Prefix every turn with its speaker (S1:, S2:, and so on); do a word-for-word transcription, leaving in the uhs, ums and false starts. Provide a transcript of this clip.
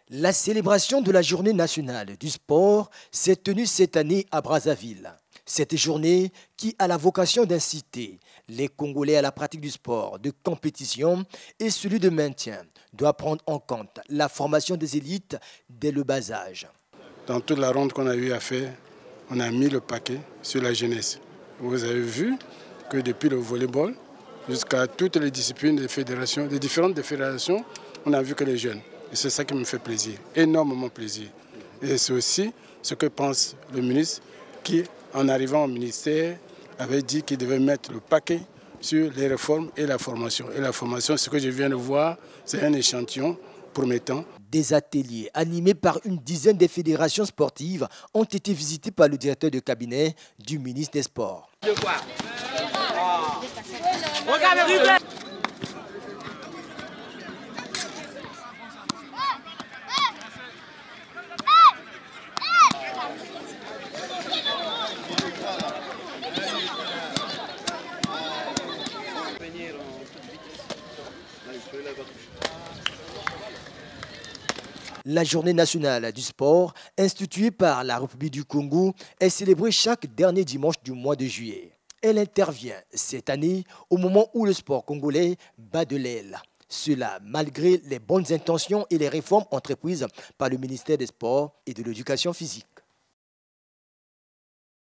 S1: La célébration de la journée nationale du sport s'est tenue cette année à Brazzaville. Cette journée qui a la vocation d'inciter les Congolais à la pratique du sport de compétition et celui de maintien doit prendre en compte la formation des élites dès le bas âge.
S2: Dans toute la ronde qu'on a eu à faire, on a mis le paquet sur la jeunesse. Vous avez vu que depuis le volleyball jusqu'à toutes les disciplines des fédérations, des différentes fédérations, on a vu que les jeunes. Et c'est ça qui me fait plaisir, énormément plaisir. Et c'est aussi ce que pense le ministre qui, en arrivant au ministère, avait dit qu'il devait mettre le paquet sur les réformes et la formation. Et la formation, ce que je viens de voir, c'est un échantillon promettant.
S1: Des ateliers animés par une dizaine de fédérations sportives ont été visités par le directeur de cabinet du ministre des Sports. La journée nationale du sport, instituée par la République du Congo, est célébrée chaque dernier dimanche du mois de juillet. Elle intervient cette année au moment où le sport congolais bat de l'aile. Cela malgré les bonnes intentions et les réformes entreprises par le ministère des Sports et de l'Éducation physique.